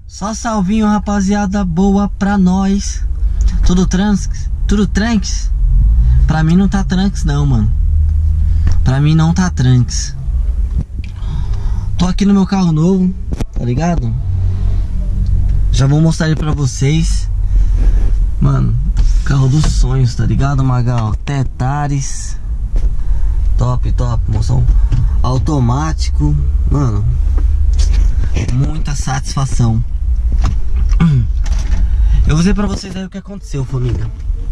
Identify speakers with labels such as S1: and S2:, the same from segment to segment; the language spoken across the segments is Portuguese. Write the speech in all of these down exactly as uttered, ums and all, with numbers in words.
S1: Só salvinho, rapaziada, boa pra nós. Tudo tranks? Tudo tranks? Pra mim não tá tranks não, mano. Pra mim não tá tranks. Tô aqui no meu carro novo, tá ligado? Já vou mostrar ele pra vocês. Mano, carro dos sonhos, tá ligado, Magal? Tetares. Top, top, moção. Automático. Mano, muita satisfação. Eu vou dizer pra vocês aí o que aconteceu, família.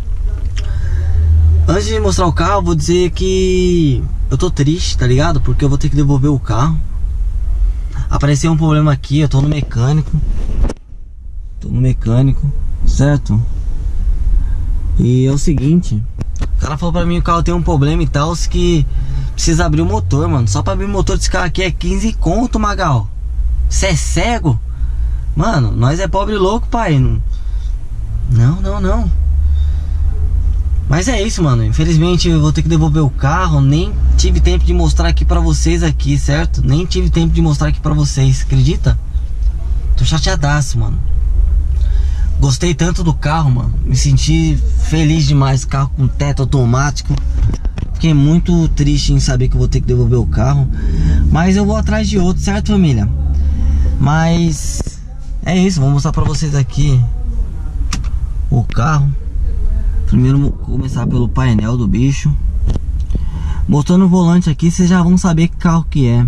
S1: Antes de mostrar o carro, vou dizer que eu tô triste, tá ligado? Porque eu vou ter que devolver o carro. Apareceu um problema aqui, eu tô no mecânico. Tô no mecânico, certo? E é o seguinte, o cara falou pra mim que o carro tem um problema e tal, que precisa abrir o motor, mano. Só pra abrir o motor desse carro aqui é quinze conto, Magal. Você é cego? Mano, nós é pobre louco, pai. Não, não, não. Mas é isso, mano. Infelizmente eu vou ter que devolver o carro. Nem tive tempo de mostrar aqui pra vocês aqui, certo? Nem tive tempo de mostrar aqui pra vocês, acredita? Tô chateadaço, mano. Gostei tanto do carro, mano. Me senti feliz demais. Carro com teto automático. Fiquei muito triste em saber que eu vou ter que devolver o carro. Mas eu vou atrás de outro, certo, família? Mas é isso, vou mostrar pra vocês aqui o carro. Primeiro vou começar pelo painel do bicho. Mostrando o volante aqui, vocês já vão saber que carro que é.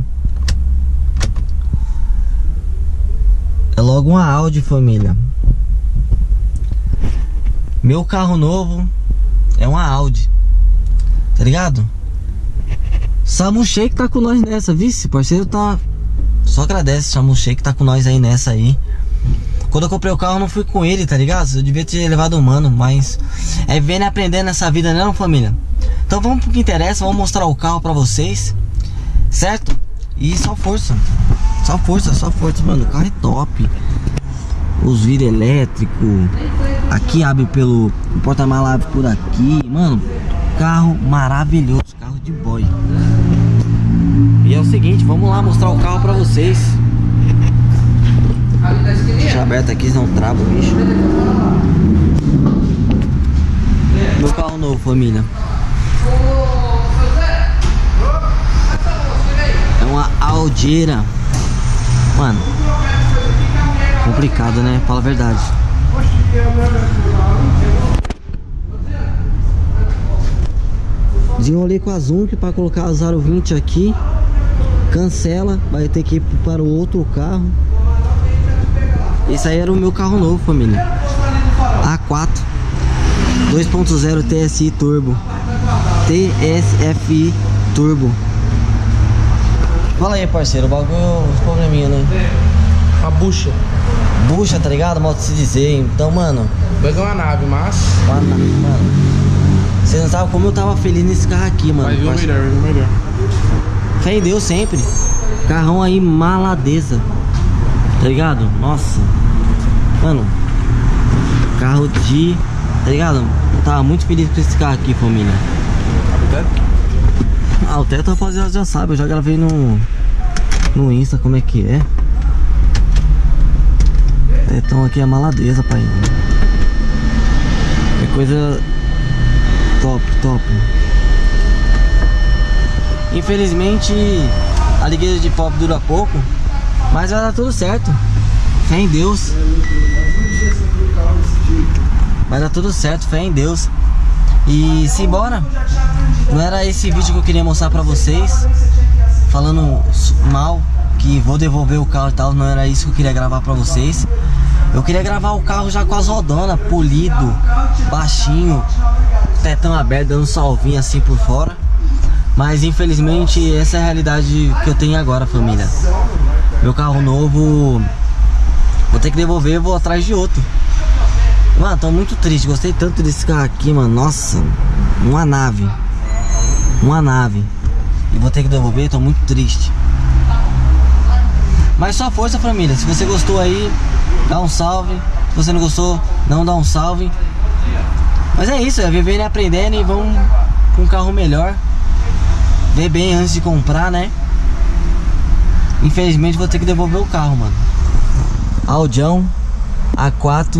S1: É logo uma Audi, família. Meu carro novo é uma Audi, tá ligado? Samu Sheik tá com nós nessa, vice, parceiro tá... Só agradece, Samu Sheik tá com nós aí nessa aí. Quando eu comprei o carro eu não fui com ele, tá ligado? Eu devia ter levado o mano, mas é vendo e aprendendo nessa vida, não, família? Então vamos pro que interessa, vamos mostrar o carro pra vocês, certo? E só força, só força, só força, mano, o carro é top. Os vidros elétricos. Aqui abre pelo porta-mala, abre por aqui. Mano, carro maravilhoso, carro de boy. E é o seguinte, vamos lá mostrar o carro pra vocês. Deixa aberto aqui, senão trava o bicho. Meu carro novo, família. É uma Audiera. Mano, complicado, né? Fala a verdade. Desenrolei com a Zunk para colocar o zero vinte aqui. Cancela, vai ter que ir para o outro carro. Esse aí era o meu carro novo, família. A quatro dois ponto zero T S I Turbo. T S F I Turbo. Fala aí, parceiro, o bagulho, os probleminha, né?
S2: A bucha.
S1: Bucha, tá ligado? Modo de se dizer. Então, mano,
S2: Pegou uma nave, mas...
S1: Uma nave, mano. Você não sabe como eu tava feliz nesse carro aqui, mano.
S2: Mas viu melhor, viu melhor.
S1: Fé em Deus sempre. Carrão aí, maladeza. Tá ligado? Nossa. Mano, carro de... Tá ligado? Eu tava muito feliz com esse carro aqui, família.
S2: Abre o teto?
S1: Ah, o teto, rapaziada, já sabe. Eu já gravei no... No Insta como é que é. Tetão aqui é maladeza, pai. É coisa... Top, top. Infelizmente a ligueira de pop dura pouco, mas vai dar tudo certo. Fé em Deus. Vai dar tudo certo, fé em Deus. E simbora. Não era esse vídeo que eu queria mostrar pra vocês, falando mal, que vou devolver o carro e tal. Não era isso que eu queria gravar pra vocês. Eu queria gravar o carro já com as rodonas, polido, baixinho, tetão aberto, dando um salvinho assim por fora. Mas infelizmente essa é a realidade que eu tenho agora, família. Meu carro novo, vou ter que devolver, vou atrás de outro. Mano, tô muito triste, gostei tanto desse carro aqui, mano. Nossa, uma nave. Uma nave. E vou ter que devolver, tô muito triste. Mas só força, família. Se você gostou aí, dá um salve. Se você não gostou, não dá um salve. Mas é isso, é vivendo e aprendendo. E vamos com um carro melhor. Ver bem antes de comprar, né? Infelizmente vou ter que devolver o carro, mano. Audião A quatro.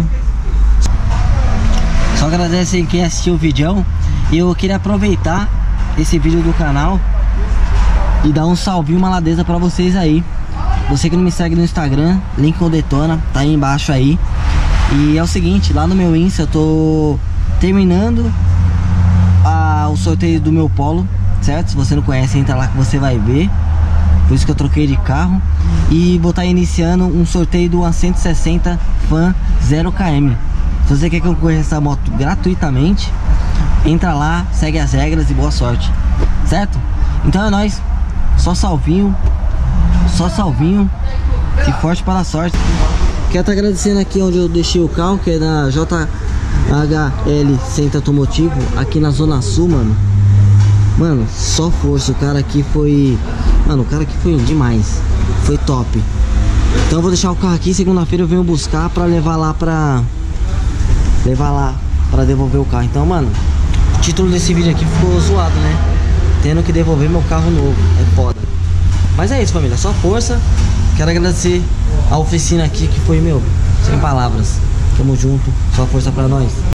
S1: Só agradecer quem assistiu o vídeo. E eu queria aproveitar esse vídeo do canal e dar um salvinho, uma ladeza pra vocês aí. Você que não me segue no Instagram, link com Detona, tá aí embaixo aí. E é o seguinte, lá no meu Insta eu tô terminando a, o sorteio do meu Polo, certo? Se você não conhece, entra lá que você vai ver. Por isso que eu troquei de carro. E vou estar iniciando um sorteio do cento e sessenta Fan zero kilometragem. Se você quer concorrer essa moto gratuitamente, entra lá, segue as regras e boa sorte, certo? Então é nóis, só salvinho, só salvinho e forte para a sorte. Quero estar agradecendo aqui onde eu deixei o carro, que é na J H L Centro Automotivo, aqui na Zona Sul, mano. Mano, só força, o cara aqui foi... Mano, o cara aqui foi demais, foi top. Então eu vou deixar o carro aqui, segunda-feira eu venho buscar pra levar lá pra... Levar lá pra devolver o carro. Então, mano, o título desse vídeo aqui ficou zoado, né? Tendo que devolver meu carro novo, é foda. Mas é isso, família, só força. Quero agradecer a oficina aqui que foi, meu, sem palavras. Tamo junto, só força pra nós.